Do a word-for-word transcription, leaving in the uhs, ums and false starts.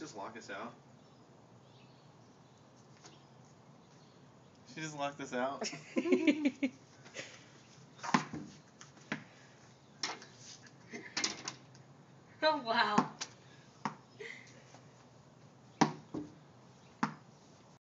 just lock us out? She just locked us out? Oh, wow.